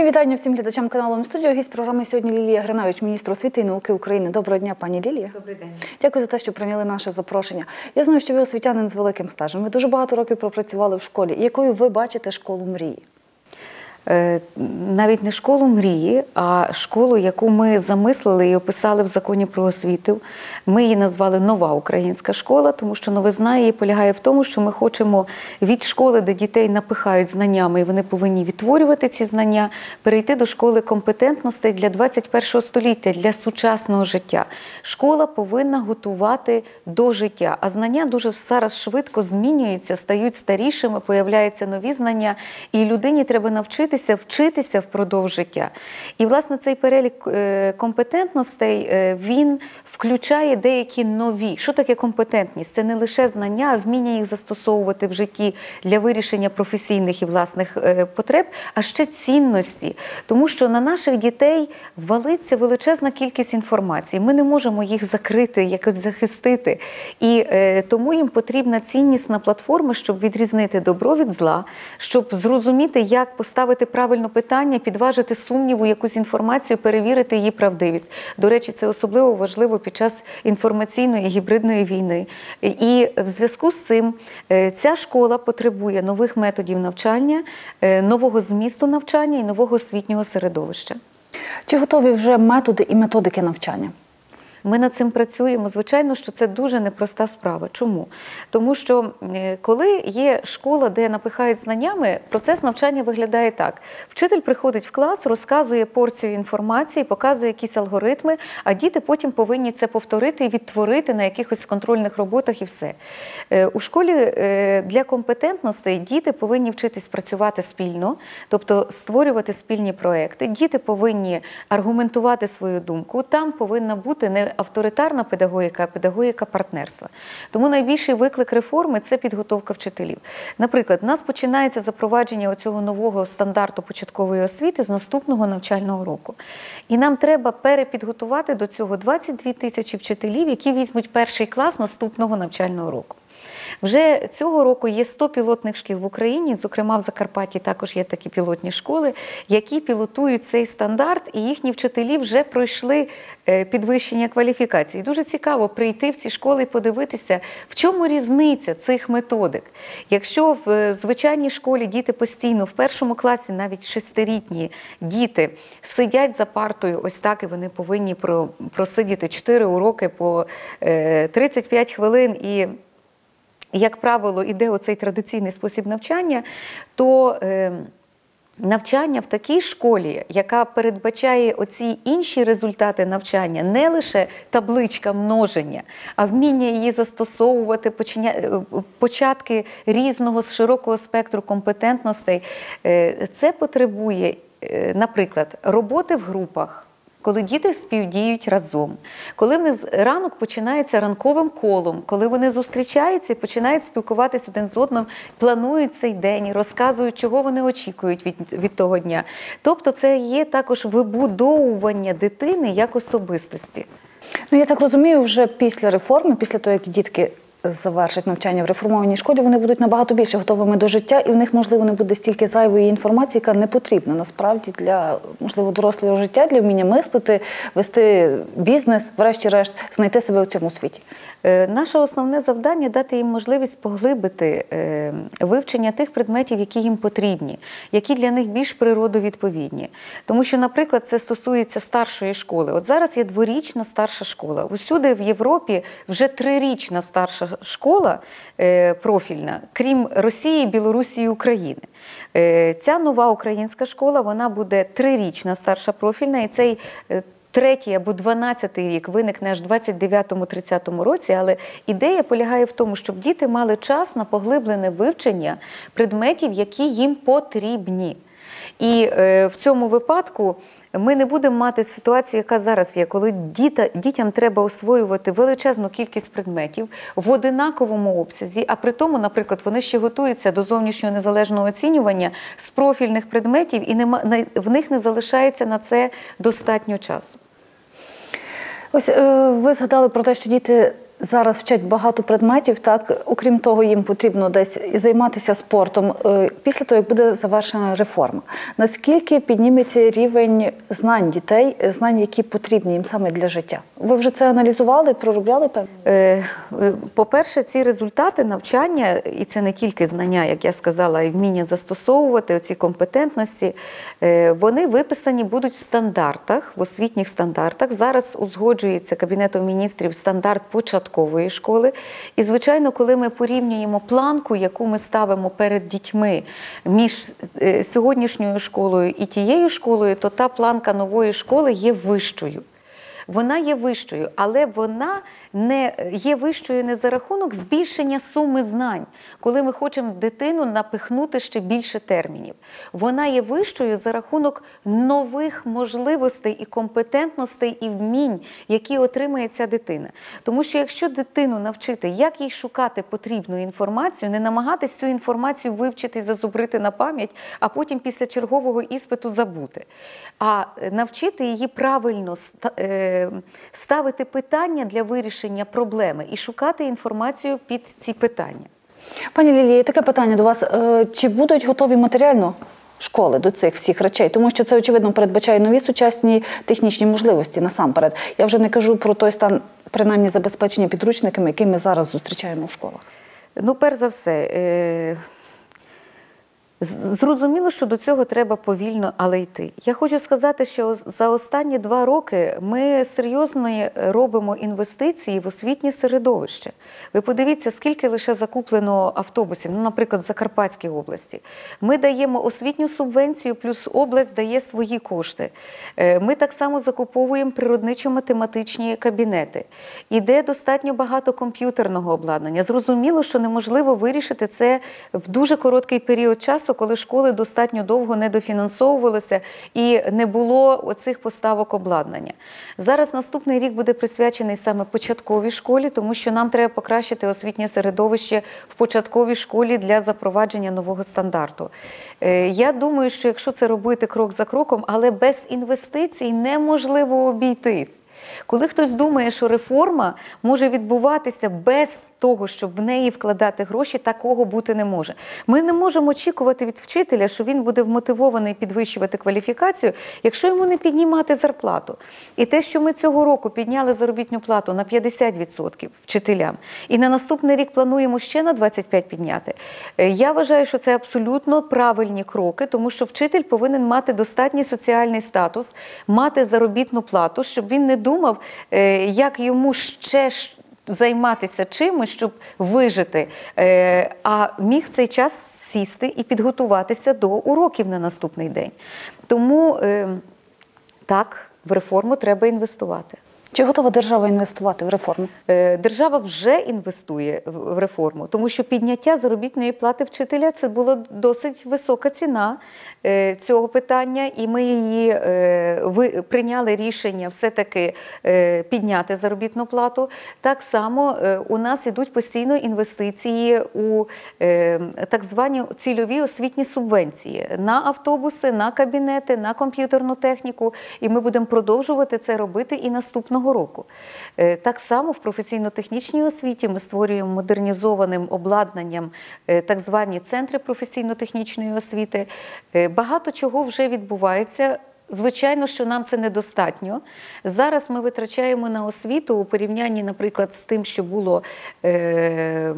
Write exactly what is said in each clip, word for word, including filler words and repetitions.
Мої вітання всім глядачам каналу М-студіо. Гість програми сьогодні Лілія Гриневич, міністр освіти і науки України. Доброго дня, пані Лілія. Добрий день. Дякую за те, що прийняли наше запрошення. Я знаю, що ви освітянин з великим стажем. Ви дуже багато років пропрацювали в школі. Якою ви бачите школу мрії? Навіть не школу мрії, а школу, яку ми замислили і описали в Законі про освіту. Ми її назвали «Нова українська школа», тому що новизна її полягає в тому, що ми хочемо від школи, де дітей напихають знаннями, і вони повинні відтворювати ці знання, перейти до школи компетентностей для двадцять першого століття, для сучасного життя. Школа повинна готувати до життя, а знання дуже зараз швидко змінюються, стають старішими, появляються нові знання, і людині треба навчитися вчитися впродовж життя. І, власне, цей перелік компетентностей, він включає деякі нові. Що таке компетентність? Це не лише знання, а вміння їх застосовувати в житті для вирішення професійних і власних потреб, а ще цінності. Тому що на наших дітей валиться величезна кількість інформації. Ми не можемо їх закрити, якось захистити. І тому їм потрібна ціннісна платформа, щоб відрізнити добро від зла, щоб зрозуміти, як поставити правильно питання, підважити сумніву якусь інформацію, перевірити її правдивість. До речі, це особливо важливо під час інформаційної і гібридної війни. І в зв'язку з цим ця школа потребує нових методів навчання, нового змісту навчання і нового освітнього середовища. Чи готові вже методи і методики навчання? Ми над цим працюємо. Звичайно, що це дуже непроста справа. Чому? Тому що коли є школа, де напихають знаннями, процес навчання виглядає так. Вчитель приходить в клас, розказує порцію інформації, показує якісь алгоритми, а діти потім повинні це повторити і відтворити на якихось контрольних роботах і все. У школі для компетентностей діти повинні вчитись працювати спільно, тобто створювати спільні проекти. Діти повинні аргументувати свою думку. Там повинна бути не авторитарна педагогіка, а педагогіка партнерства. Тому найбільший виклик реформи – це підготовка вчителів. Наприклад, у нас починається запровадження цього нового стандарту початкової освіти з наступного навчального року. І нам треба перепідготувати до цього двадцять дві тисячі вчителів, які візьмуть перший клас наступного навчального року. Вже цього року є сто пілотних шкіл в Україні, зокрема в Закарпатті також є такі пілотні школи, які пілотують цей стандарт, і їхні вчителі вже пройшли підвищення кваліфікації. Дуже цікаво прийти в ці школи і подивитися, в чому різниця цих методик. Якщо в звичайній школі діти постійно, в першому класі навіть шестирітні діти сидять за партою ось так, і вони повинні просидіти чотири уроки по тридцять п'ять хвилин, і як правило, іде оцей традиційний спосіб навчання, то е, навчання в такій школі, яка передбачає оці інші результати навчання, не лише табличка множення, а вміння її застосовувати, починя, початки різного, широкого спектру компетентностей, е, це потребує, е, наприклад, роботи в групах, коли діти співдіють разом, коли вони ранок починається ранковим колом, коли вони зустрічаються і починають спілкуватися один з одним, планують цей день, розказують, чого вони очікують від, від того дня. Тобто це є також вибудовування дитини як особистості. Ну, я так розумію, вже після реформи, після того, як дітки завершать навчання в реформованій школі, вони будуть набагато більше готовими до життя, і в них, можливо, не буде стільки зайвої інформації, яка не потрібна насправді для, можливо, дорослого життя, для вміння мислити, вести бізнес, врешті-решт, знайти себе в цьому світі. Наше основне завдання – дати їм можливість поглибити вивчення тих предметів, які їм потрібні, які для них більш природовідповідні. Тому що, наприклад, це стосується старшої школи. От зараз є дворічна старша школа. Усюди в Європі вже трирічна старша школа профільна, крім Росії, Білорусі і України. Ця нова українська школа, вона буде трирічна старша профільна, і цей третій або дванадцятий рік виникне аж в двадцять дев'ятому - тридцятому році, але ідея полягає в тому, щоб діти мали час на поглиблене вивчення предметів, які їм потрібні. І е, в цьому випадку ми не будемо мати ситуацію, яка зараз є, коли діта, дітям треба освоювати величезну кількість предметів в одинаковому обсязі, а при тому, наприклад, вони ще готуються до зовнішнього незалежного оцінювання з профільних предметів, і нема, в них не залишається на це достатньо часу. Ось ви згадали про те, що діти зараз вчать багато предметів, так, окрім того, їм потрібно десь і займатися спортом. Е, Після того, як буде завершена реформа, наскільки підніметься рівень знань дітей, знань, які потрібні їм саме для життя? Ви вже це аналізували, проробляли певні? Е, По-перше, ці результати навчання, і це не тільки знання, як я сказала, і вміння застосовувати, ці компетентності, е, вони виписані будуть в стандартах, в освітніх стандартах. Зараз узгоджується Кабінетом міністрів стандарт початкової школи. І, звичайно, коли ми порівнюємо планку, яку ми ставимо перед дітьми між сьогоднішньою школою і тією школою, то та планка нової школи є вищою. Вона є вищою, але вона не є вищою не за рахунок збільшення суми знань, коли ми хочемо дитину напихнути ще більше термінів. Вона є вищою за рахунок нових можливостей і компетентностей і вмінь, які отримає ця дитина. Тому що якщо дитину навчити, як їй шукати потрібну інформацію, не намагатись цю інформацію вивчити і зазубрити на пам'ять, а потім після чергового іспиту забути, а навчити її правильно ставити питання для вирішення проблеми і шукати інформацію під ці питання. Пані Лілія, таке питання до вас. Чи будуть готові матеріально школи до цих всіх речей? Тому що це, очевидно, передбачає нові сучасні технічні можливості насамперед. Я вже не кажу про той стан, принаймні, забезпечення підручниками, який ми зараз зустрічаємо в школах. Ну, перш за все, е зрозуміло, що до цього треба повільно, але йти. Я хочу сказати, що за останні два роки ми серйозно робимо інвестиції в освітнє середовище. Ви подивіться, скільки лише закуплено автобусів, ну, наприклад, в Закарпатській області. Ми даємо освітню субвенцію, плюс область дає свої кошти. Ми так само закуповуємо природничо-математичні кабінети. Іде достатньо багато комп'ютерного обладнання. Зрозуміло, що неможливо вирішити це в дуже короткий період часу, коли школи достатньо довго не дофінансовувалися і не було оцих поставок обладнання. Зараз наступний рік буде присвячений саме початковій школі, тому що нам треба покращити освітнє середовище в початковій школі для запровадження нового стандарту. Я думаю, що якщо це робити крок за кроком, але без інвестицій неможливо обійтись. Коли хтось думає, що реформа може відбуватися без того, щоб в неї вкладати гроші, такого бути не може. Ми не можемо очікувати від вчителя, що він буде вмотивований підвищувати кваліфікацію, якщо йому не піднімати зарплату. І те, що ми цього року підняли заробітну плату на п'ятдесят відсотків вчителям, і на наступний рік плануємо ще на двадцять п'ять відсотків підняти, я вважаю, що це абсолютно правильні кроки, тому що вчитель повинен мати достатній соціальний статус, мати заробітну плату, щоб він не думав, як йому ще займатися чимось, щоб вижити, а міг цей час сісти і підготуватися до уроків на наступний день. Тому так, в реформу треба інвестувати. Чи готова держава інвестувати в реформу? Держава вже інвестує в реформу, тому що підняття заробітної плати вчителя – це була досить висока ціна цього питання, і ми її прийняли рішення все-таки підняти заробітну плату. Так само у нас йдуть постійно інвестиції у так звані цільові освітні субвенції на автобуси, на кабінети, на комп'ютерну техніку, і ми будемо продовжувати це робити і наступного року. Так само в професійно-технічній освіті ми створюємо модернізованим обладнанням так звані центри професійно-технічної освіти. Багато чого вже відбувається. Звичайно, що нам це недостатньо. Зараз ми витрачаємо на освіту у порівнянні, наприклад, з тим, що було е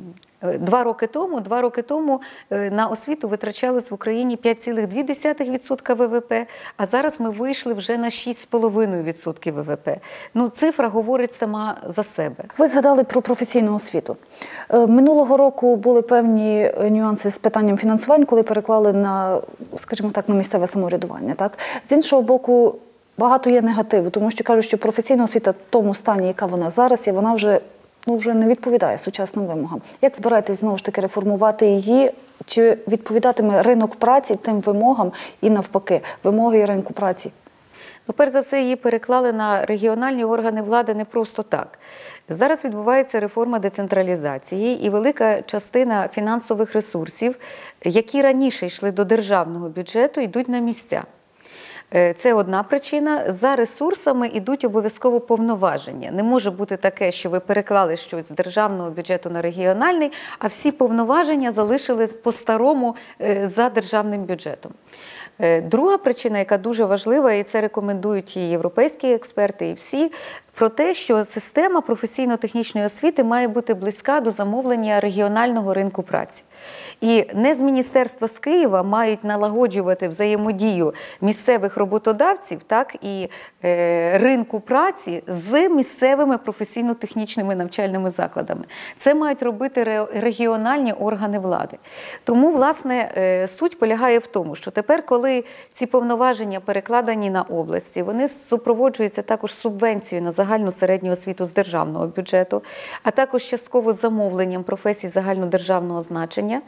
Два роки тому, два роки тому на освіту витрачалось в Україні п'ять цілих дві десятих відсотка ВВП, а зараз ми вийшли вже на шість цілих п'ять десятих відсотка ВВП. Ну, цифра говорить сама за себе. Ви згадали про професійну освіту. Минулого року були певні нюанси з питанням фінансування, коли переклали на, скажімо так, на місцеве самоврядування. Так? З іншого боку, багато є негативу, тому що кажуть, що професійна освіта в тому стані, яка вона зараз, і вона вже ну, вже не відповідає сучасним вимогам. Як збираєтесь, знову ж таки, реформувати її? Чи відповідатиме ринок праці тим вимогам і навпаки, вимоги ринку праці? Ну, перш за все, її переклали на регіональні органи влади не просто так. Зараз відбувається реформа децентралізації, і велика частина фінансових ресурсів, які раніше йшли до державного бюджету, йдуть на місця. Це одна причина. За ресурсами йдуть обов'язково повноваження. Не може бути таке, що ви переклали щось з державного бюджету на регіональний, а всі повноваження залишили по-старому за державним бюджетом. Друга причина, яка дуже важлива, і це рекомендують і європейські експерти, і всі, про те, що система професійно-технічної освіти має бути близька до замовлення регіонального ринку праці. І не з міністерства з Києва мають налагоджувати взаємодію місцевих роботодавців, так, і е, ринку праці з місцевими професійно-технічними навчальними закладами. Це мають робити ре, регіональні органи влади. Тому, власне, е, суть полягає в тому, що тепер, коли ці повноваження перекладені на області, вони супроводжуються також субвенцією на загальну середню освіту з державного бюджету, а також частково замовленням професій загальнодержавного значення.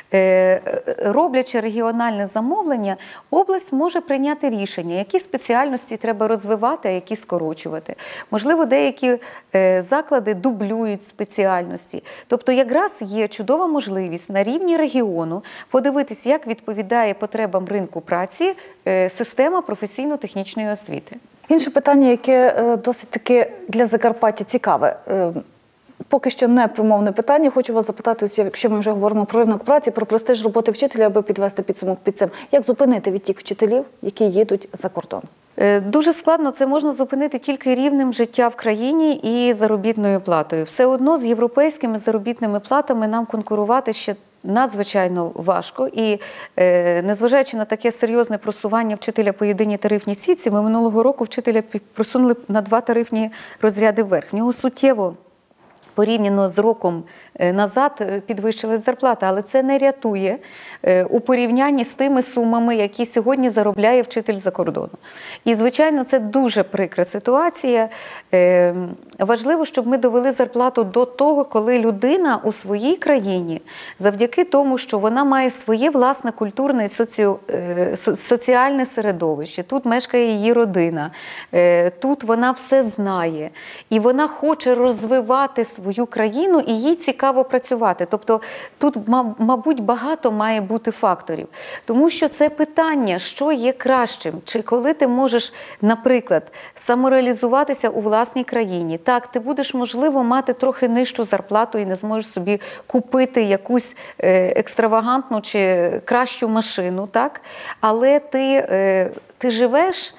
Роблячи регіональне замовлення, область може прийняти рішення, які спеціальності треба розвивати, а які скорочувати. Можливо, деякі заклади дублюють спеціальності. Тобто, якраз є чудова можливість на рівні регіону подивитись, як відповідає потребам ринку праці система професійно-технічної освіти. Інше питання, яке досить таки для Закарпаття цікаве. Поки що не промовне питання. Хочу вас запитати, якщо ми вже говоримо про ринок праці, про престиж роботи вчителя, аби підвести підсумок під цим. Як зупинити відтік вчителів, які їдуть за кордон? Дуже складно. Це можна зупинити тільки рівнем життя в країні і заробітною платою. Все одно з європейськими заробітними платами нам конкурувати ще надзвичайно важко. І е, незважаючи на таке серйозне просування вчителя по єдиній тарифній сітці, ми минулого року вчителя просунули на два тарифні розряди вверх. В нього суттєво порівняно з роком назад підвищилась зарплата, але це не рятує у порівнянні з тими сумами, які сьогодні заробляє вчитель за кордону. І, звичайно, це дуже прикра ситуація. Важливо, щоб ми довели зарплату до того, коли людина у своїй країні, завдяки тому, що вона має своє власне культурне і соці... соціальне середовище, тут мешкає її родина, тут вона все знає, і вона хоче розвивати свою країну, і їй цікаво працювати. Тобто тут, мабуть, багато має бути факторів. Тому що це питання, що є кращим. Чи коли ти можеш, наприклад, самореалізуватися у власній країні. Так, ти будеш, можливо, мати трохи нижчу зарплату і не зможеш собі купити якусь екстравагантну чи кращу машину, так? Але ти, ти живеш,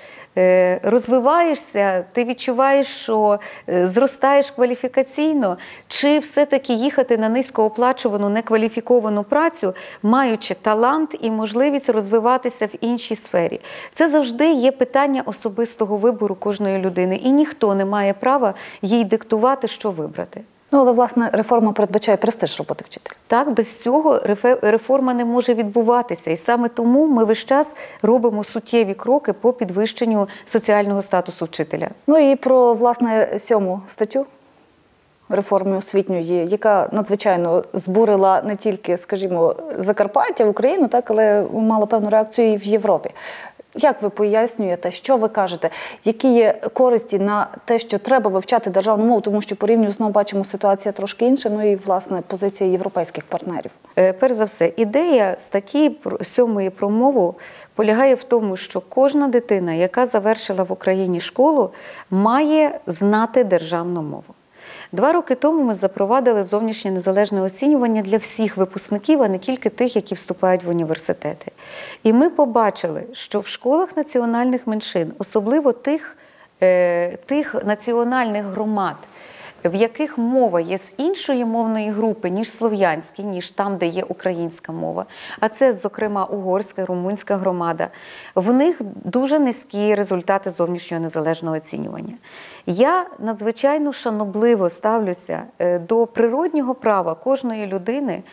розвиваєшся, ти відчуваєш, що зростаєш кваліфікаційно, чи все-таки їхати на низькооплачувану, некваліфіковану працю, маючи талант і можливість розвиватися в іншій сфері. Це завжди є питання особистого вибору кожної людини, і ніхто не має права їй диктувати, що вибрати. Ну, але, власне, реформа передбачає престиж роботи вчителя. Так, без цього реформа не може відбуватися. І саме тому ми весь час робимо суттєві кроки по підвищенню соціального статусу вчителя. Ну і про, власне, сьому статтю реформи освітньої, яка надзвичайно збурила не тільки, скажімо, Закарпаття, Україну, так, але мала певну реакцію і в Європі. Як ви пояснюєте, що ви кажете, які є користі на те, що треба вивчати державну мову, тому що порівняно знову бачимо ситуація трошки інша, ну і, власне, позиція європейських партнерів? Перш за все, ідея статті сьомої про мову полягає в тому, що кожна дитина, яка завершила в Україні школу, має знати державну мову. Два роки тому ми запровадили зовнішнє незалежне оцінювання для всіх випускників, а не тільки тих, які вступають в університети. І ми побачили, що в школах національних меншин, особливо тих, е, тих національних громад, в яких мова є з іншої мовної групи, ніж слов'янські, ніж там, де є українська мова, а це, зокрема, угорська, румунська громада, в них дуже низькі результати зовнішнього незалежного оцінювання. Я надзвичайно шанобливо ставлюся до природнього права кожної людини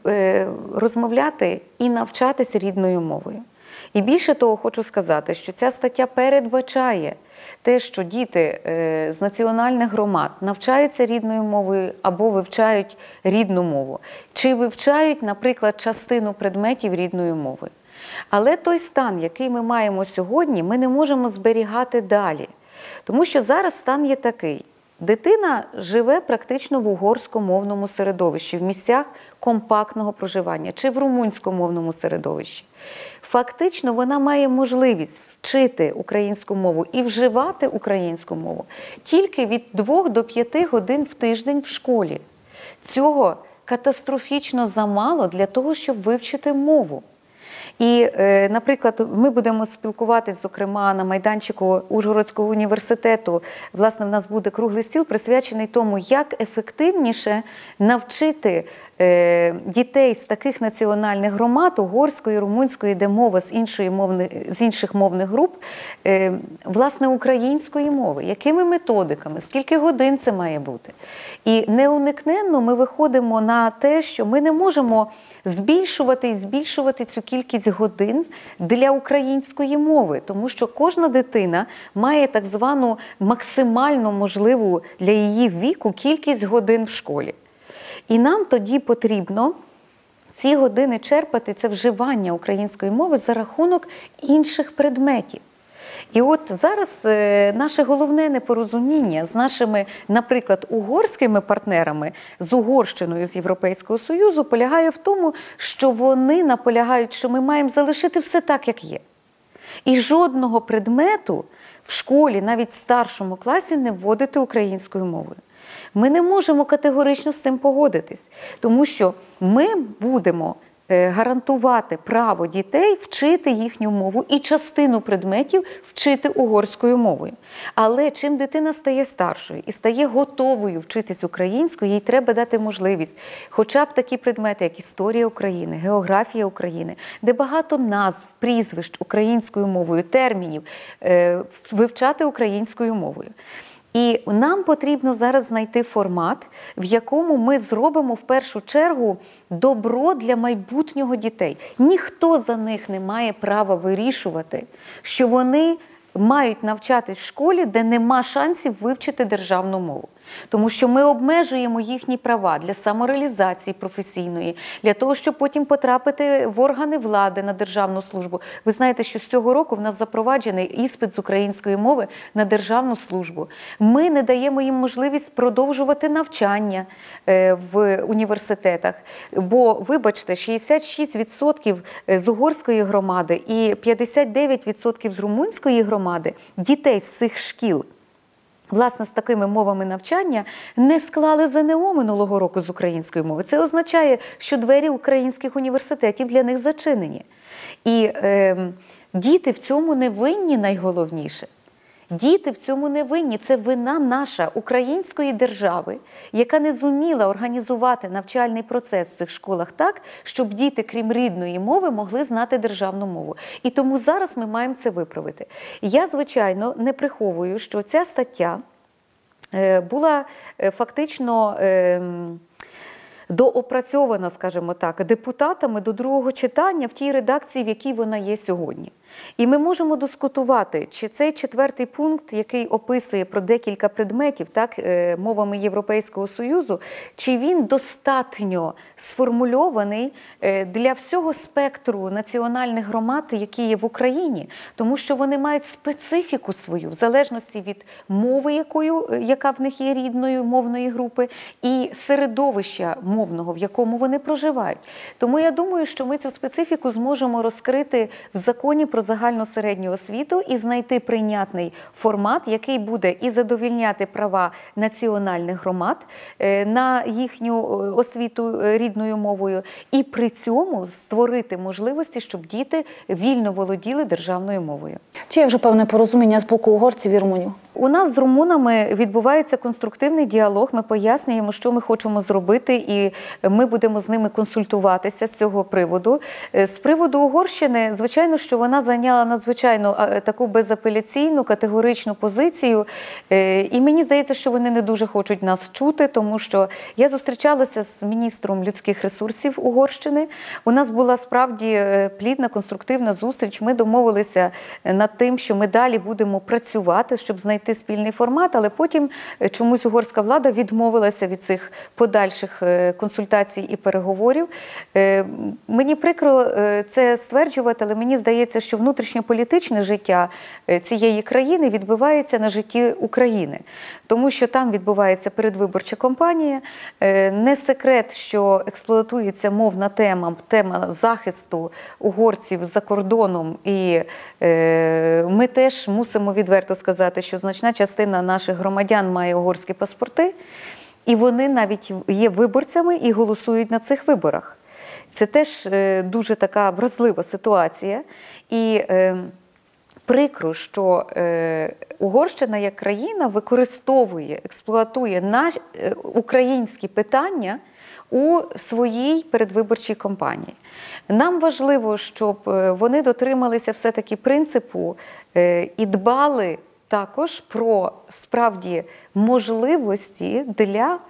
розмовляти і навчатися рідною мовою. І більше того, хочу сказати, що ця стаття передбачає те, що діти з національних громад навчаються рідною мовою або вивчають рідну мову, чи вивчають, наприклад, частину предметів рідною мовою. Але той стан, який ми маємо сьогодні, ми не можемо зберігати далі. Тому що зараз стан є такий. Дитина живе практично в угорськомовному середовищі, в місцях компактного проживання, чи в румунськомовному середовищі. фактично вона має можливість вчити українську мову і вживати українську мову тільки від двох до п'яти годин в тиждень в школі. Цього катастрофічно замало для того, щоб вивчити мову. І, наприклад, ми будемо спілкуватись, зокрема, на майданчику Ужгородського університету. Власне, в нас буде круглий стіл, присвячений тому, як ефективніше навчити дітей з таких національних громад, угорської, румунської, де мова з, іншої мовни, з інших мовних груп, власне, української мови. Якими методиками, скільки годин це має бути. І неуникненно ми виходимо на те, що ми не можемо збільшувати і збільшувати цю кількість годин для української мови, тому що кожна дитина має так звану максимально можливу для її віку кількість годин в школі. І нам тоді потрібно ці години черпати, це вживання української мови за рахунок інших предметів. І от зараз наше головне непорозуміння з нашими, наприклад, угорськими партнерами, з Угорщиною, з Європейського Союзу, полягає в тому, що вони наполягають, що ми маємо залишити все так, як є. І жодного предмету в школі, навіть в старшому класі, не вводити українською мовою. Ми не можемо категорично з цим погодитись, тому що ми будемо гарантувати право дітей вчити їхню мову і частину предметів вчити угорською мовою. Але чим дитина стає старшою і стає готовою вчитись українською, їй треба дати можливість хоча б такі предмети, як історія України, географія України, де багато назв, прізвищ українською мовою, термінів, вивчати українською мовою. І нам потрібно зараз знайти формат, в якому ми зробимо в першу чергу добро для майбутнього дітей. Ніхто за них не має права вирішувати, що вони мають навчатись в школі, де нема шансів вивчити державну мову. Тому що ми обмежуємо їхні права для самореалізації професійної, для того, щоб потім потрапити в органи влади на державну службу. Ви знаєте, що з цього року в нас запроваджений іспит з української мови на державну службу. Ми не даємо їм можливість продовжувати навчання в університетах. Бо, вибачте, шістдесят шість відсотків з угорської громади і п'ятдесят дев'ять відсотків з румунської громади дітей з цих шкіл, власне, з такими мовами навчання, не склали ЗНО минулого року з української мови. Це означає, що двері українських університетів для них зачинені. І е, діти в цьому не винні, найголовніше. Діти в цьому не винні. Це вина наша, української держави, яка не зуміла організувати навчальний процес в цих школах так, щоб діти, крім рідної мови, могли знати державну мову. І тому зараз ми маємо це виправити. Я, звичайно, не приховую, що ця стаття була фактично доопрацьована, скажімо так, депутатами до другого читання в тій редакції, в якій вона є сьогодні. І ми можемо дискутувати, чи цей четвертий пункт, який описує про декілька предметів, так, мовами Європейського Союзу, чи він достатньо сформульований для всього спектру національних громад, які є в Україні, тому що вони мають специфіку свою, в залежності від мови, якою, яка в них є рідною мовної групи, і середовища мовного, в якому вони проживають. Тому я думаю, що ми цю специфіку зможемо розкрити в законі про загальну середню освіту і знайти прийнятний формат, який буде і задовільняти права національних громад на їхню освіту рідною мовою, і при цьому створити можливості, щоб діти вільно володіли державною мовою. Чи є вже певне порозуміння з боку угорців і румунів? У нас з румунами відбувається конструктивний діалог, ми пояснюємо, що ми хочемо зробити, і ми будемо з ними консультуватися з цього приводу. З приводу Угорщини, звичайно, що вона зайняла надзвичайно таку безапеляційну, категоричну позицію, і мені здається, що вони не дуже хочуть нас чути, тому що я зустрічалася з міністром людських ресурсів Угорщини, у нас була справді плідна, конструктивна зустріч, ми домовилися над тим, що ми далі будемо працювати, щоб знайти знайти спільний формат, але потім чомусь угорська влада відмовилася від цих подальших консультацій і переговорів. Мені прикро це стверджувати, але мені здається, що внутрішньополітичне життя цієї країни відбувається на житті України. Тому що там відбувається передвиборча кампанія. Не секрет, що експлуатується мовна тема, тема захисту угорців за кордоном. І ми теж мусимо відверто сказати, що значна частина наших громадян має угорські паспорти, і вони навіть є виборцями і голосують на цих виборах. Це теж дуже така вразлива ситуація. І прикро, що Угорщина як країна використовує, експлуатує наші українські питання у своїй передвиборчій кампанії. Нам важливо, щоб вони дотрималися все-таки принципу і дбали також про справді можливості для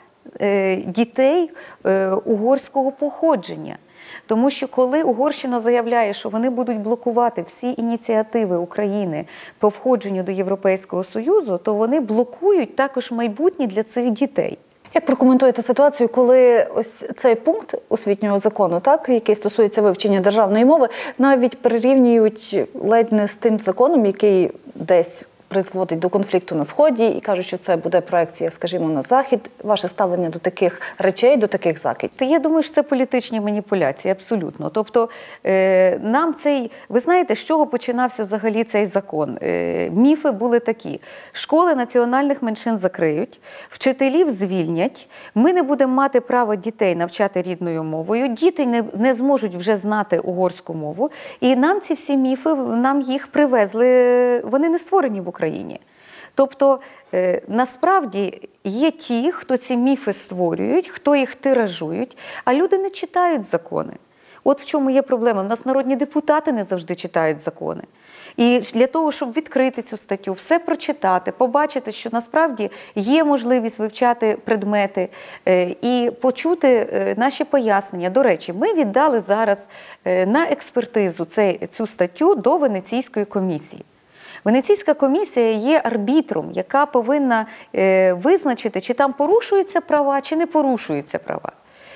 дітей угорського походження. Тому що коли Угорщина заявляє, що вони будуть блокувати всі ініціативи України по входженню до Європейського Союзу, то вони блокують також майбутнє для цих дітей. Як прокоментуєте ситуацію, коли ось цей пункт освітнього закону, так, який стосується вивчення державної мови, навіть прирівнюють ледь не з тим законом, який десь призводить до конфлікту на Сході, і кажуть, що це буде проекція, скажімо, на Захід. Ваше ставлення до таких речей, до таких закидів? Я думаю, що це політичні маніпуляції, абсолютно. Тобто е, нам цей, ви знаєте, з чого починався взагалі цей закон? Е, міфи були такі: школи національних меншин закриють, вчителів звільнять, ми не будемо мати права дітей навчати рідною мовою, діти не, не зможуть вже знати угорську мову, і нам ці всі міфи, нам їх привезли, вони не створені в Україні. Україні. Тобто, е, насправді, є ті, хто ці міфи створюють, хто їх тиражують, а люди не читають закони. От в чому є проблема. У нас народні депутати не завжди читають закони. І для того, щоб відкрити цю статтю, все прочитати, побачити, що насправді є можливість вивчати предмети е, і почути е, наші пояснення. До речі, ми віддали зараз е, на експертизу цей, цю статтю до Венеційської комісії. Венеційська комісія є арбітром, яка повинна е, визначити, чи там порушуються права, чи не порушуються права.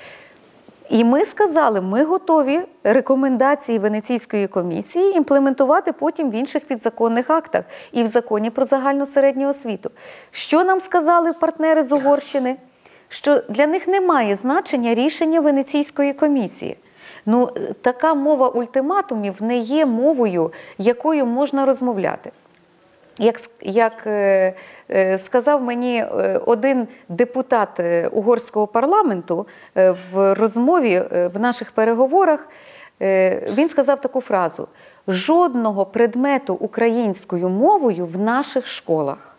І ми сказали, ми готові рекомендації Венеційської комісії імплементувати потім в інших підзаконних актах і в законі про загальну середню освіту. Що нам сказали партнери з Угорщини? Що для них немає значення рішення Венеційської комісії. Ну, така мова ультиматумів не є мовою, якою можна розмовляти. Як, як е, е, сказав мені е, один депутат е, угорського парламенту е, в розмові, е, в наших переговорах, е, він сказав таку фразу: «Жодного предмету українською мовою в наших школах».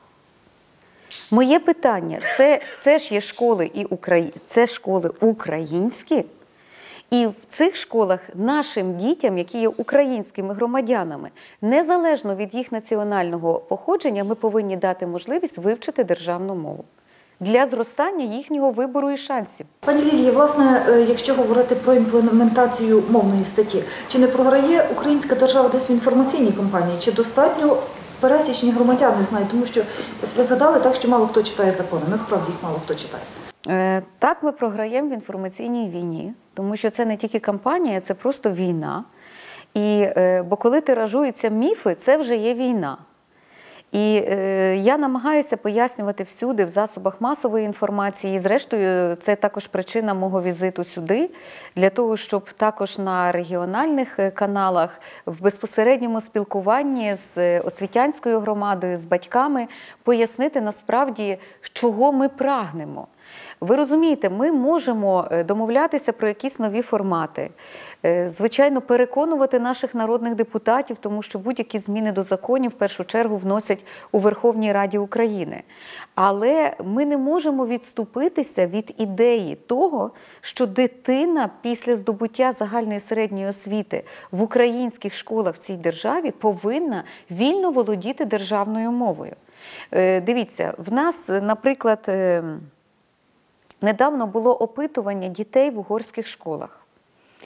Моє питання, це, це ж є школи, і Украї... це школи українські? І в цих школах нашим дітям, які є українськими громадянами, незалежно від їх національного походження, ми повинні дати можливість вивчити державну мову для зростання їхнього вибору і шансів. Пані Лілії, власне, якщо говорити про імплементацію мовної статті, чи не програє українська держава десь в інформаційній кампанії? Чи достатньо пересічні громадяни знають? Тому що, ось ви згадали так, що мало хто читає закони. Насправді їх мало хто читає. Так, ми програємо в інформаційній війні, тому що це не тільки кампанія, це просто війна. І, бо коли тиражуються міфи, це вже є війна. І е, я намагаюся пояснювати всюди, в засобах масової інформації. І, зрештою, це також причина мого візиту сюди, для того, щоб також на регіональних каналах, в безпосередньому спілкуванні з освітянською громадою, з батьками, пояснити насправді, чого ми прагнемо. Ви розумієте, ми можемо домовлятися про якісь нові формати, звичайно, переконувати наших народних депутатів, тому що будь-які зміни до законів в першу чергу вносять у Верховній Раді України. Але ми не можемо відступитися від ідеї того, що дитина після здобуття загальної середньої освіти в українських школах в цій державі повинна вільно володіти державною мовою. Дивіться, в нас, наприклад, недавно було опитування дітей в угорських школах.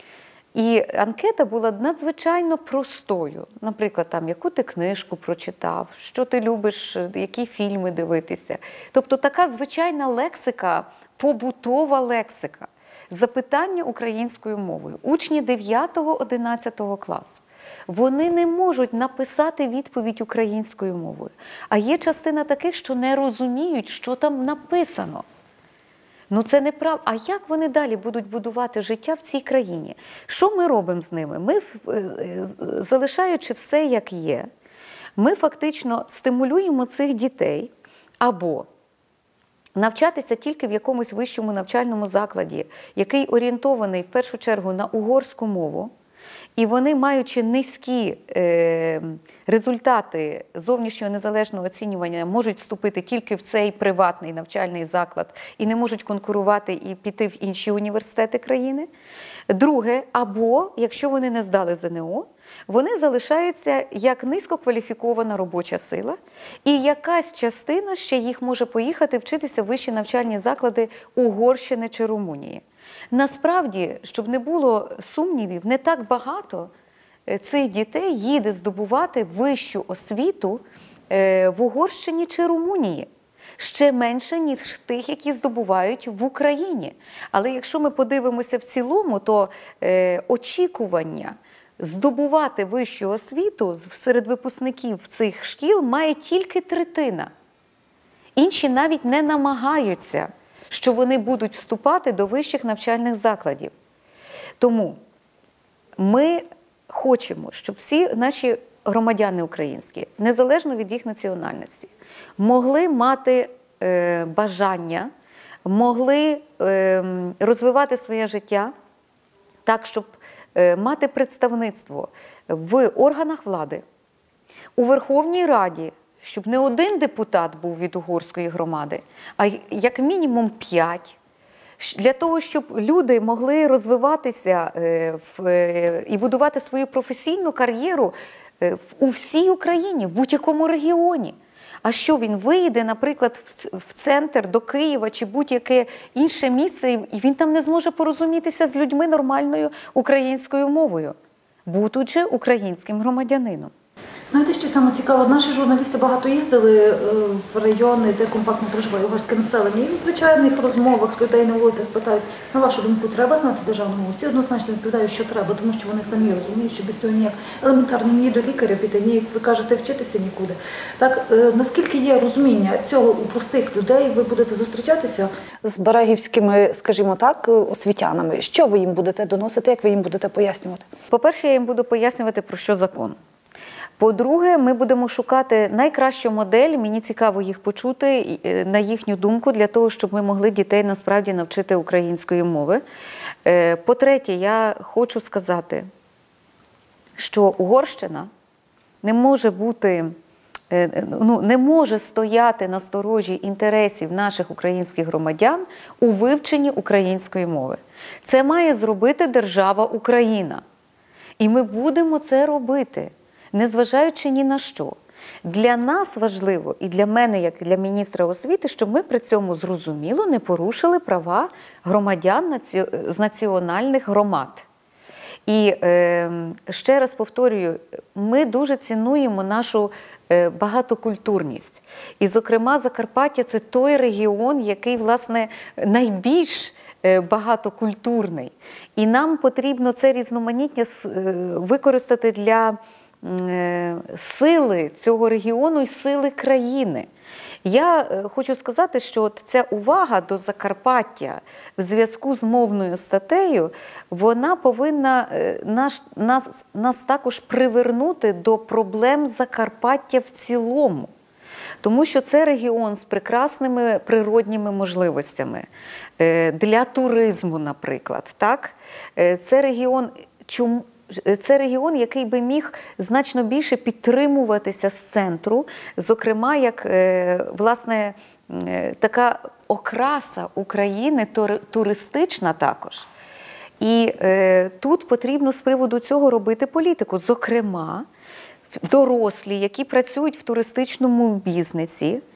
І анкета була надзвичайно простою. Наприклад, там, яку ти книжку прочитав, що ти любиш, які фільми дивитися. Тобто така звичайна лексика, побутова лексика. Запитання українською мовою. Учні дев'ятого-одинадцятого класу. Вони не можуть написати відповідь українською мовою. А є частина таких, що не розуміють, що там написано. Ну це неправда. А як вони далі будуть будувати життя в цій країні? Що ми робимо з ними? Ми, залишаючи все, як є, ми фактично стимулюємо цих дітей або навчатися тільки в якомусь вищому навчальному закладі, який орієнтований в першу чергу на угорську мову, і вони, маючи низькі е, результати зовнішнього незалежного оцінювання, можуть вступити тільки в цей приватний навчальний заклад і не можуть конкурувати і піти в інші університети країни. Друге, або, якщо вони не здали ЗНО, вони залишаються як низькокваліфікована робоча сила, і якась частина ще їх може поїхати вчитися в вищі навчальні заклади Угорщини чи Румунії. Насправді, щоб не було сумнівів, не так багато цих дітей їде здобувати вищу освіту в Угорщині чи Румунії. Ще менше, ніж тих, які здобувають в Україні. Але якщо ми подивимося в цілому, то е, очікування здобувати вищу освіту серед випускників цих шкіл має тільки третина. Інші навіть не намагаються, що вони будуть вступати до вищих навчальних закладів. Тому ми хочемо, щоб всі наші громадяни українські, незалежно від їх національності, могли мати е, бажання, могли е, розвивати своє життя так, щоб е, мати представництво в органах влади, у Верховній Раді, щоб не один депутат був від угорської громади, а як мінімум п'ять. Для того, щоб люди могли розвиватися е, в, е, і будувати свою професійну кар'єру е, в, у всій Україні, в будь-якому регіоні. А що він виїде, наприклад, в, в центр до Києва чи будь-яке інше місце, і він там не зможе порозумітися з людьми нормальною українською мовою, будучи українським громадянином. Знаєте, що саме цікаво? Наші журналісти багато їздили в райони, де компактно проживає угорське населення. І у звичайних розмовах людей на вулицях питають, на вашу думку, треба знати державну мову? Всі однозначно відповідають, що треба, тому що вони самі розуміють, що без цього ніяк елементарно ні до лікаря піти, ні, як ви кажете, вчитися нікуди. Так, наскільки є розуміння цього у простих людей, ви будете зустрічатися? З берегівськими, скажімо так, освітянами. Що ви їм будете доносити, як ви їм будете пояснювати? По-перше, я їм буду пояснювати, про що закон. По-друге, ми будемо шукати найкращу модель, мені цікаво їх почути, на їхню думку, для того, щоб ми могли дітей насправді навчити української мови. По-третє, я хочу сказати, що Угорщина не може бути, ну, не може стояти на сторожі інтересів наших українських громадян у вивченні української мови. Це має зробити держава Україна. І ми будемо це робити, незважаючи ні на що. Для нас важливо, і для мене, як для міністра освіти, щоб ми при цьому зрозуміло не порушили права громадян з національних громад. І е, ще раз повторюю, ми дуже цінуємо нашу е, багатокультурність. І, зокрема, Закарпаття – це той регіон, який, власне, найбільш багатокультурний. І нам потрібно це різноманіття використати для сили цього регіону і сили країни. Я хочу сказати, що от ця увага до Закарпаття в зв'язку з мовною статтею, вона повинна нас, нас, нас також привернути до проблем Закарпаття в цілому. Тому що це регіон з прекрасними природніми можливостями для туризму, наприклад. Так? Це регіон, це регіон, який би міг значно більше підтримуватися з центру, зокрема, як, власне, така окраса України, туристична також. І тут потрібно з приводу цього робити політику. Зокрема, дорослі, які працюють в туристичному бізнесі,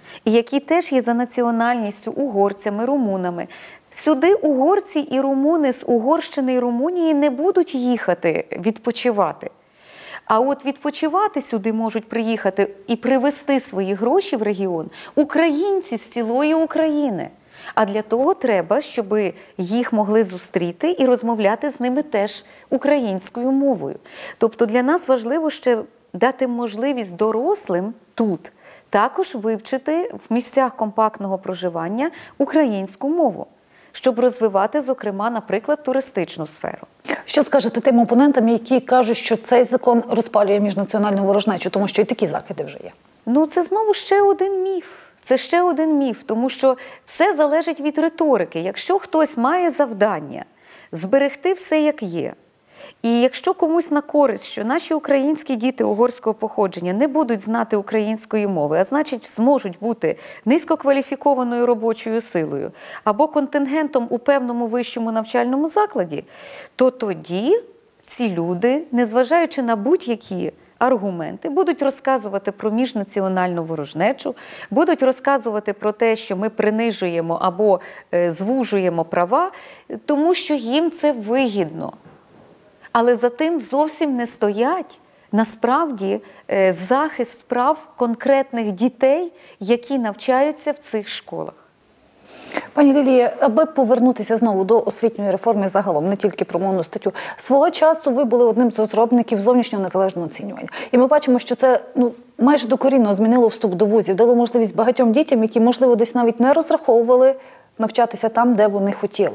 і які теж є за національністю угорцями, румунами. Сюди угорці і румуни з Угорщини і Румунії не будуть їхати відпочивати. А от відпочивати сюди можуть приїхати і привезти свої гроші в регіон українці з цілої України. А для того треба, щоб їх могли зустріти і розмовляти з ними теж українською мовою. Тобто для нас важливо ще дати можливість дорослим тут також вивчити в місцях компактного проживання українську мову, щоб розвивати, зокрема, наприклад, туристичну сферу. Що скажете тим опонентам, які кажуть, що цей закон розпалює міжнаціональну ворожнечу, тому що і такі закиди вже є? Ну, це знову ще один міф. Це ще один міф, тому що все залежить від риторики. Якщо хтось має завдання зберегти все, як є, і якщо комусь на користь, що наші українські діти угорського походження не будуть знати української мови, а значить зможуть бути низькокваліфікованою робочою силою або контингентом у певному вищому навчальному закладі, то тоді ці люди, незважаючи на будь-які аргументи, будуть розказувати про міжнаціональну ворожнечу, будуть розказувати про те, що ми принижуємо або е, звужуємо права, тому що їм це вигідно. Але за тим зовсім не стоять, насправді, е, захист прав конкретних дітей, які навчаються в цих школах. Пані Лілія, аби повернутися знову до освітньої реформи загалом, не тільки про мовну статтю, свого часу ви були одним з розробників зовнішнього незалежного оцінювання. І ми бачимо, що це ну, майже докорінно змінило вступ до вузів, дало можливість багатьом дітям, які, можливо, десь навіть не розраховували навчатися там, де вони хотіли.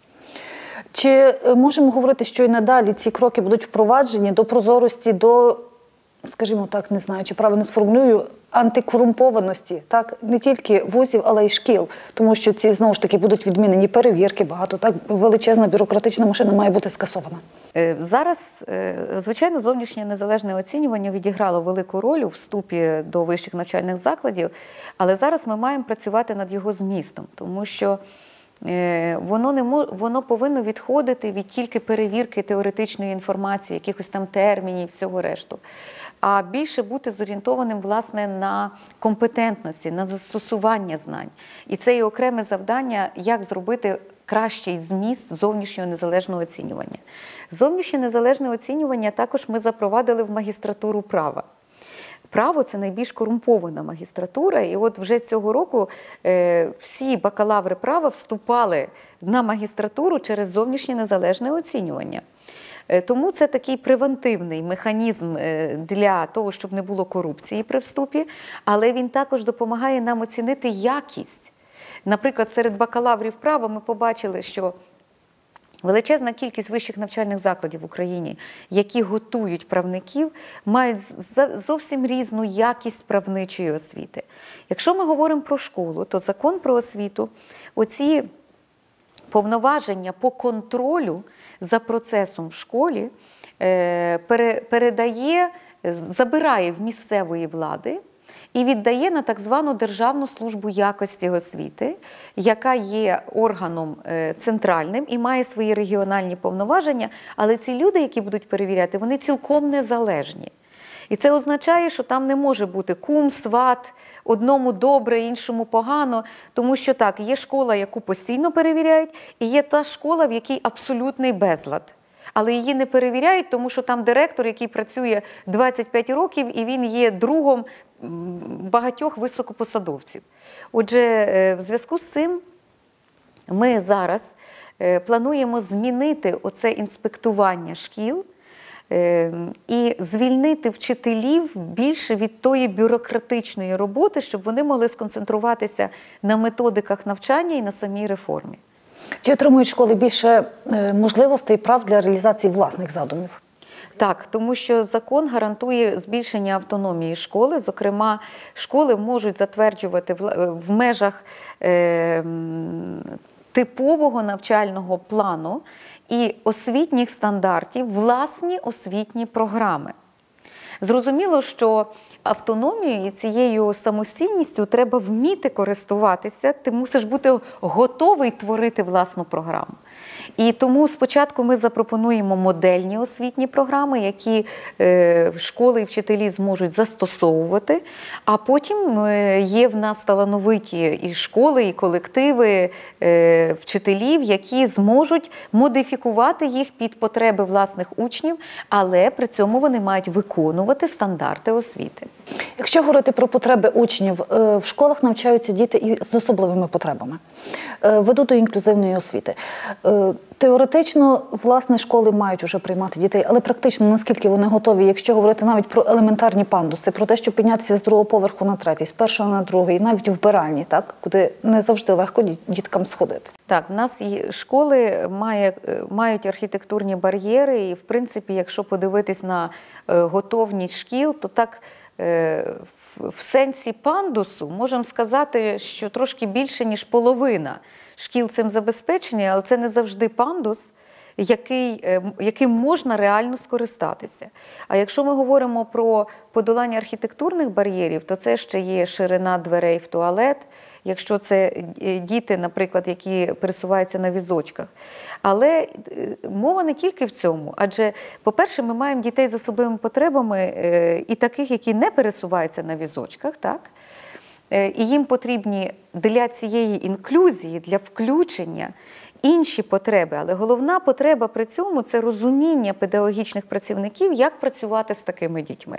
Чи можемо говорити, що і надалі ці кроки будуть впроваджені до прозорості, до, скажімо так, не знаю, чи правильно сформулюю, антикорумпованості, так, не тільки вузів, але й шкіл, тому що ці, знову ж таки, будуть відмінені перевірки багато, так, величезна бюрократична машина має бути скасована. Зараз, звичайно, зовнішнє незалежне оцінювання відіграло велику роль у вступі до вищих навчальних закладів, але зараз ми маємо працювати над його змістом, тому що Воно, не мож... воно повинно відходити від тільки перевірки теоретичної інформації, якихось там термінів, всього решту, а більше бути зорієнтованим, власне, на компетентності, на застосування знань. І це є окреме завдання, як зробити кращий зміст зовнішнього незалежного оцінювання. Зовнішнє незалежне оцінювання також ми запровадили в магістратуру права. Право – це найбільш корумпована магістратура, і от вже цього року е, всі бакалаври права вступали на магістратуру через зовнішнє незалежне оцінювання. Е, тому це такий превентивний механізм е, для того, щоб не було корупції при вступі, але він також допомагає нам оцінити якість. Наприклад, серед бакалаврів права ми побачили, що величезна кількість вищих навчальних закладів в Україні, які готують правників, мають зовсім різну якість правничої освіти. Якщо ми говоримо про школу, то закон про освіту, оці повноваження по контролю за процесом в школі передає, забирає в місцевої влади і віддає на так звану Державну службу якості освіти, яка є органом центральним і має свої регіональні повноваження, але ці люди, які будуть перевіряти, вони цілком незалежні. І це означає, що там не може бути кум, сват, одному добре, іншому погано, тому що так, є школа, яку постійно перевіряють, і є та школа, в якій абсолютний безлад. Але її не перевіряють, тому що там директор, який працює двадцять п'ять років, і він є другом багатьох високопосадовців. Отже, в зв'язку з цим ми зараз плануємо змінити оце інспектування шкіл і звільнити вчителів більше від тої бюрократичної роботи, щоб вони могли сконцентруватися на методиках навчання і на самій реформі. Чи отримують школи більше можливостей і прав для реалізації власних задумів? Так, тому що закон гарантує збільшення автономії школи. Зокрема, школи можуть затверджувати в межах е, типового навчального плану і освітніх стандартів власні освітні програми. Зрозуміло, що автономією і цією самостійністю треба вміти користуватися, ти мусиш бути готовий творити власну програму. І тому спочатку ми запропонуємо модельні освітні програми, які е, школи і вчителі зможуть застосовувати, а потім е, є в нас талановиті і школи, і колективи е, вчителів, які зможуть модифікувати їх під потреби власних учнів, але при цьому вони мають виконувати стандарти освіти. Якщо говорити про потреби учнів, е, в школах навчаються діти і з особливими потребами, е, ведуть до інклюзивної освіти. Е, Теоретично, власне, школи мають вже приймати дітей, але практично, наскільки вони готові, якщо говорити навіть про елементарні пандуси, про те, щоб піднятися з другого поверху на третій, з першого на другий, навіть в вбиральні, так, куди не завжди легко діткам сходити. Так, в нас є, школи має, мають архітектурні бар'єри, і, в принципі, якщо подивитись на е, готовність шкіл, то так е, в, в сенсі пандусу можемо сказати, що трошки більше, ніж половина шкіл цим забезпечені, але це не завжди пандус, який, яким можна реально скористатися. А якщо ми говоримо про подолання архітектурних бар'єрів, то це ще є ширина дверей в туалет, якщо це діти, наприклад, які пересуваються на візочках. Але мова не тільки в цьому, адже, по-перше, ми маємо дітей з особливими потребами і таких, які не пересуваються на візочках, так? І їм потрібні для цієї інклюзії, для включення інші потреби. Але головна потреба при цьому – це розуміння педагогічних працівників, як працювати з такими дітьми.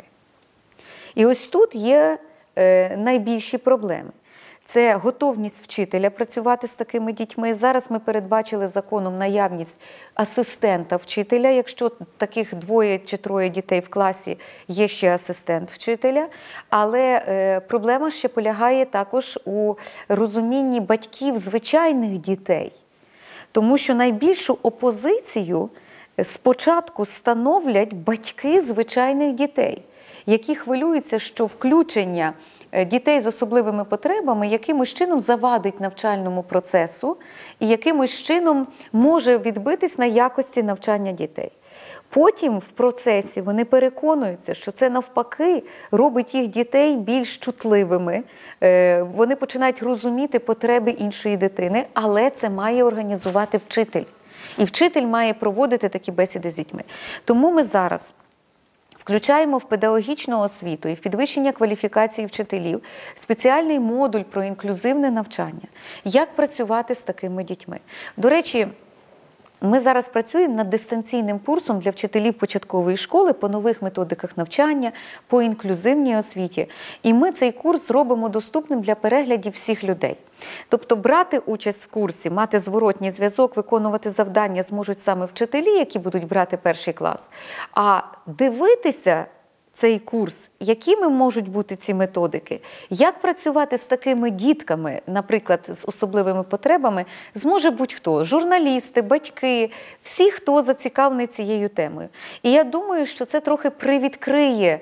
І ось тут є найбільші проблеми. Це готовність вчителя працювати з такими дітьми. Зараз ми передбачили законом наявність асистента вчителя. Якщо таких двоє чи троє дітей в класі, є ще асистент вчителя. Але е, проблема ще полягає також у розумінні батьків звичайних дітей. Тому що найбільшу опозицію спочатку становлять батьки звичайних дітей, які хвилюються, що включення дітей з особливими потребами якимось чином завадить навчальному процесу і якимось чином може відбитись на якості навчання дітей. Потім в процесі вони переконуються, що це навпаки робить їх дітей більш чутливими, вони починають розуміти потреби іншої дитини, але це має організувати вчитель. І вчитель має проводити такі бесіди з дітьми. Тому ми зараз включаємо в педагогічну освіту і в підвищення кваліфікації вчителів спеціальний модуль про інклюзивне навчання. Як працювати з такими дітьми? До речі, ми зараз працюємо над дистанційним курсом для вчителів початкової школи по нових методиках навчання, по інклюзивній освіті. І ми цей курс зробимо доступним для переглядів всіх людей. Тобто брати участь в курсі, мати зворотній зв'язок, виконувати завдання зможуть саме вчителі, які будуть брати перший клас. А дивитися цей курс, якими можуть бути ці методики, як працювати з такими дітками, наприклад, з особливими потребами, зможе будь-хто – журналісти, батьки, всі, хто зацікавлений цією темою. І я думаю, що це трохи привідкриє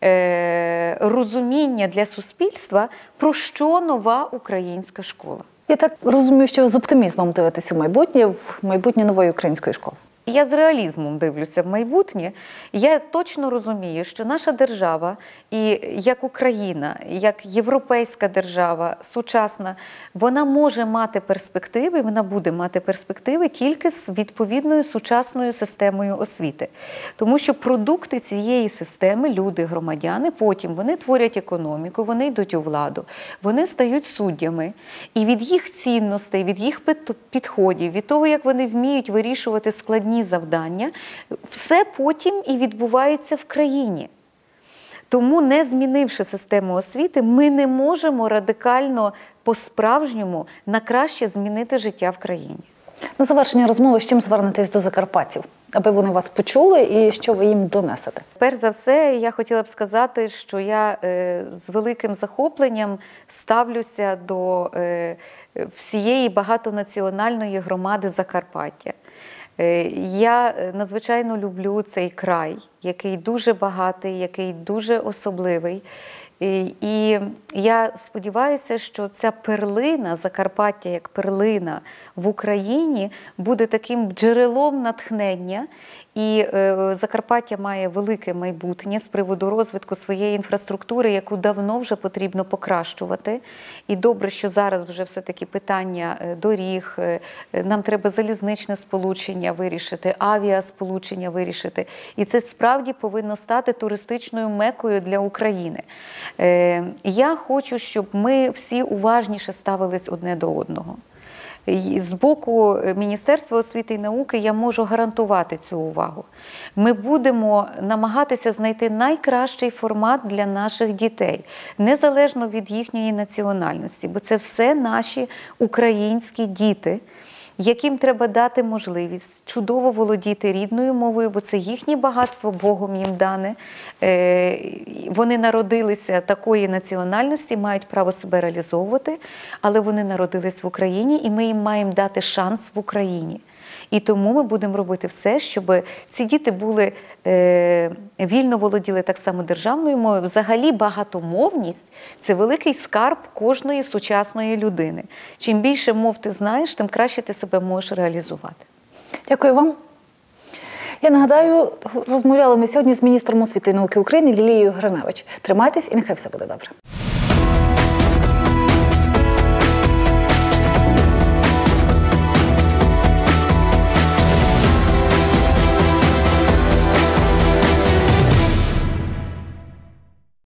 е, розуміння для суспільства, про що нова українська школа. Я так розумію, що ви з оптимізмом дивитеся в майбутнє, в майбутнє нової української школи. Я з реалізмом дивлюся в майбутнє. Я точно розумію, що наша держава, і як Україна, як європейська держава, сучасна, вона може мати перспективи, вона буде мати перспективи тільки з відповідною сучасною системою освіти. Тому що продукти цієї системи, люди, громадяни, потім вони творять економіку, вони йдуть у владу, вони стають суддями. І від їх цінностей, від їх підходів, від того, як вони вміють вирішувати складні завдання, все потім і відбувається в країні. Тому, не змінивши систему освіти, ми не можемо радикально, по-справжньому, на краще змінити життя в країні. На завершення розмови, з чим звернетесь до закарпатців, аби вони вас почули і що ви їм донесете? Перш за все, я хотіла б сказати, що я е, з великим захопленням ставлюся до е, всієї багатонаціональної громади Закарпаття. Я надзвичайно люблю цей край, який дуже багатий, який дуже особливий. І я сподіваюся, що ця перлина, Закарпаття як перлина в Україні, буде таким джерелом натхнення І Закарпаття має велике майбутнє з приводу розвитку своєї інфраструктури, яку давно вже потрібно покращувати. І добре, що зараз вже все-таки питання доріг, нам треба залізничне сполучення вирішити, авіасполучення вирішити. І це справді повинно стати туристичною мекою для України. Я хочу, щоб ми всі уважніше ставились одне до одного. З боку Міністерства освіти і науки я можу гарантувати цю увагу. Ми будемо намагатися знайти найкращий формат для наших дітей, незалежно від їхньої національності, бо це все наші українські діти, яким треба дати можливість чудово володіти рідною мовою, бо це їхнє багатство, Богом їм дане. Вони народилися такої національності, мають право себе реалізовувати, але вони народились в Україні, і ми їм маємо дати шанс в Україні. І тому ми будемо робити все, щоб ці діти були, е, вільно володіли так само державною мовою. Взагалі багатомовність – це великий скарб кожної сучасної людини. Чим більше мов ти знаєш, тим краще ти себе можеш реалізувати. Дякую вам. Я нагадаю, розмовляли ми сьогодні з міністром освіти і науки України Лілією Гриневич. Тримайтесь і нехай все буде добре.